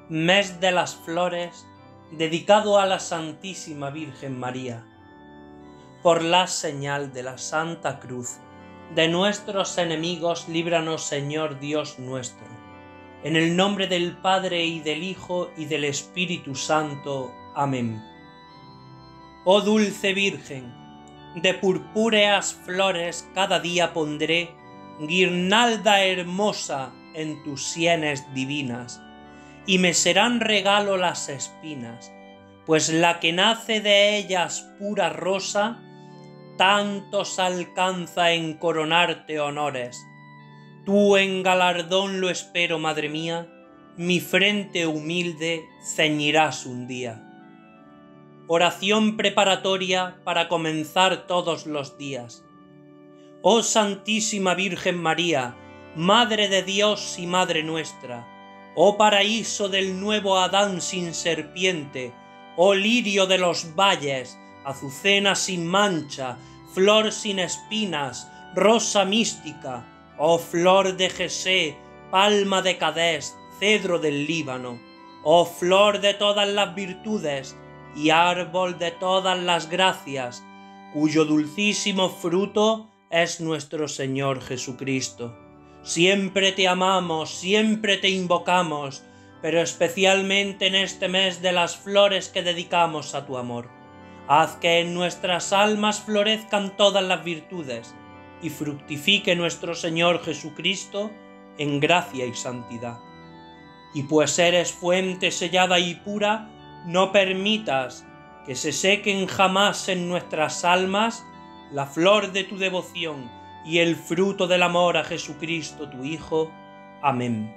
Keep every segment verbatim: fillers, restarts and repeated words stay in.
mes de las flores, dedicado a la Santísima Virgen María. Por la señal de la Santa Cruz, de nuestros enemigos, líbranos, Señor Dios nuestro. En el nombre del Padre, y del Hijo, y del Espíritu Santo. Amén. Oh dulce Virgen, de purpúreas flores cada día pondré guirnalda hermosa en tus sienes divinas, y me serán regalo las espinas, pues la que nace de ellas pura rosa, tantos alcanza en coronarte honores. Tú en galardón lo espero, madre mía, mi frente humilde ceñirás un día. Oración preparatoria para comenzar todos los días. Oh Santísima Virgen María, Madre de Dios y Madre nuestra, oh paraíso del nuevo Adán sin serpiente, oh lirio de los valles, azucena sin mancha, flor sin espinas, rosa mística, oh flor de Jesé, palma de Cadés, cedro del Líbano, oh flor de todas las virtudes y árbol de todas las gracias, cuyo dulcísimo fruto es nuestro Señor Jesucristo. Siempre te amamos, siempre te invocamos, pero especialmente en este mes de las flores que dedicamos a tu amor. Haz que en nuestras almas florezcan todas las virtudes y fructifique nuestro Señor Jesucristo en gracia y santidad. Y pues eres fuente sellada y pura, no permitas que se sequen jamás en nuestras almas la flor de tu devoción y el fruto del amor a Jesucristo tu Hijo. Amén.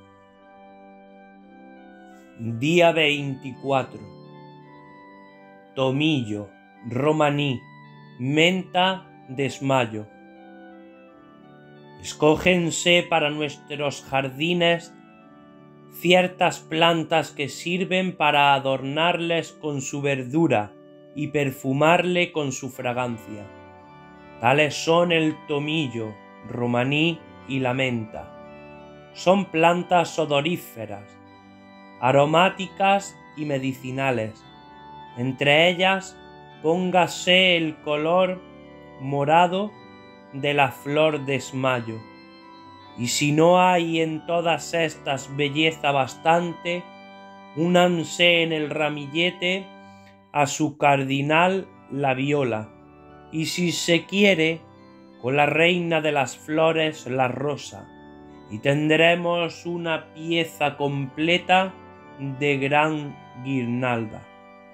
Día veinticuatro. Tomillo, romaní, menta, desmayo. Escógense para nuestros jardines ciertas plantas que sirven para adornarles con su verdura y perfumarle con su fragancia. Tales son el tomillo, romaní y la menta. Son plantas odoríferas, aromáticas y medicinales. Entre ellas póngase el color morado de la flor desmayo. Y si no hay en todas estas belleza bastante, únanse en el ramillete a su cardinal la viola, y si se quiere, con la reina de las flores la rosa, y tendremos una pieza completa de gran guirnalda.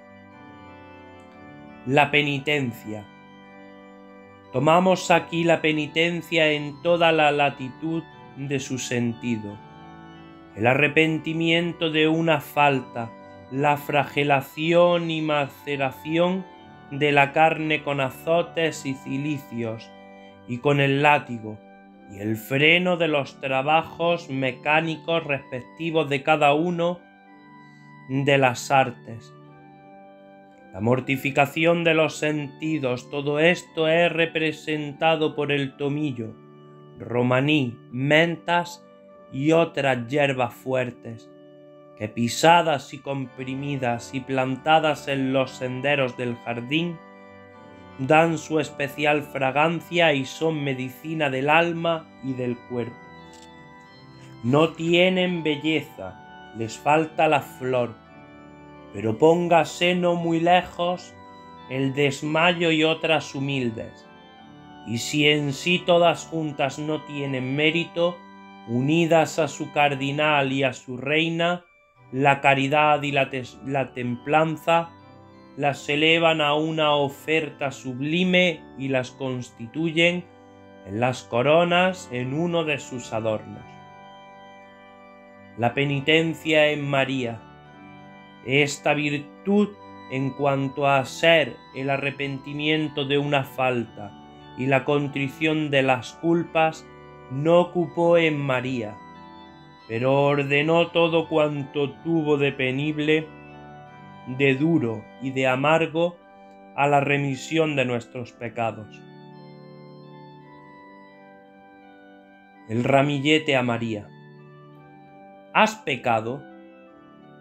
La penitencia. Tomamos aquí la penitencia en toda la latitud de su sentido. El arrepentimiento de una falta, la flagelación y maceración de la carne con azotes y cilicios y con el látigo, y el freno de los trabajos mecánicos respectivos de cada uno de las artes. La mortificación de los sentidos, todo esto es representado por el tomillo, romaní, mentas y otras hierbas fuertes, que pisadas y comprimidas y plantadas en los senderos del jardín, dan su especial fragancia y son medicina del alma y del cuerpo. No tienen belleza, les falta la flor, pero póngase no muy lejos el desmayo y otras humildes, y si en sí todas juntas no tienen mérito, unidas a su cardinal y a su reina, la caridad y la, la templanza, las elevan a una oferta sublime y las constituyen en las coronas en uno de sus adornos. La penitencia en María. Esta virtud, en cuanto a ser el arrepentimiento de una falta y la contrición de las culpas, no ocupó en María, pero ordenó todo cuanto tuvo de penible, de duro y de amargo a la remisión de nuestros pecados. El ramillete a María. ¿Has pecado?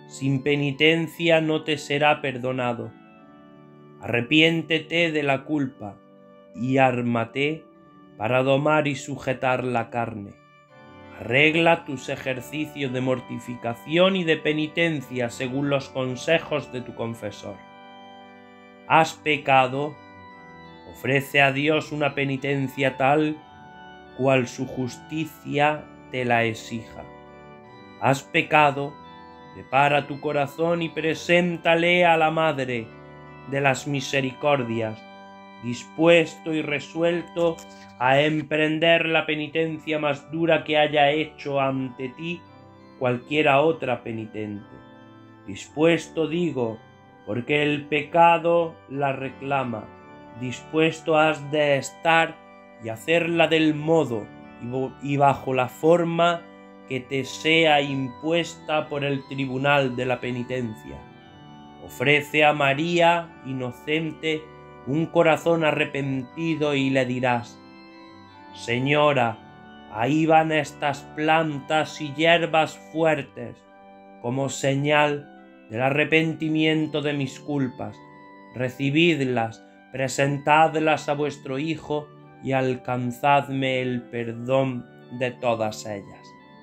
sin penitencia no te será perdonado. Arrepiéntete de la culpa y ármate para domar y sujetar la carne. Arregla tus ejercicios de mortificación y de penitencia según los consejos de tu confesor. ¿Has pecado? Ofrece a Dios una penitencia tal cual su justicia te la exija. ¿Has pecado? Prepara tu corazón y preséntale a la Madre de las Misericordias, dispuesto y resuelto a emprender la penitencia más dura que haya hecho ante ti cualquiera otra penitente. Dispuesto digo, porque el pecado la reclama. Dispuesto has de estar y hacerla del modo y bajo la forma que te sea impuesta por el tribunal de la penitencia. Ofrece a María inocente un corazón arrepentido y le dirás: Señora, ahí van estas plantas y hierbas fuertes, como señal del arrepentimiento de mis culpas. Recibidlas, presentadlas a vuestro Hijo y alcanzadme el perdón de todas ellas.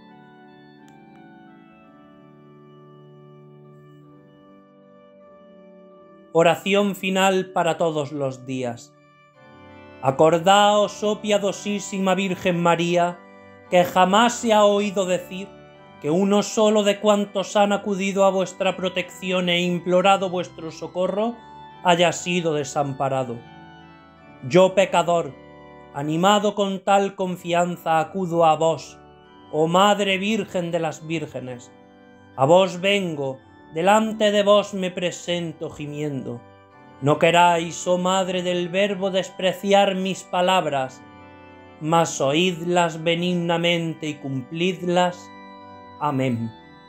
Oración final para todos los días. Acordaos, oh piadosísima Virgen María, que jamás se ha oído decir que uno solo de cuantos han acudido a vuestra protección e implorado vuestro socorro haya sido desamparado. Yo, pecador, animado con tal confianza, acudo a vos, oh Madre Virgen de las Vírgenes. A vos vengo, delante de vos me presento gimiendo. No queráis, oh Madre del Verbo, despreciar mis palabras, mas oídlas benignamente y cumplidlas. Amén.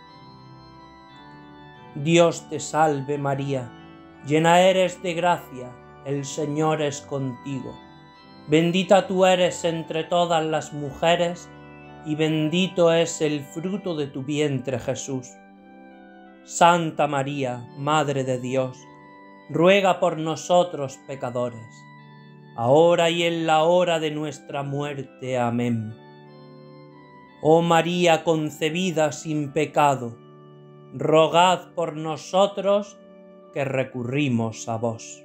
Dios te salve María, llena eres de gracia, el Señor es contigo. Bendita tú eres entre todas las mujeres, y bendito es el fruto de tu vientre Jesús. Santa María, Madre de Dios, ruega por nosotros pecadores, ahora y en la hora de nuestra muerte. Amén. Oh María concebida sin pecado, rogad por nosotros que recurrimos a vos.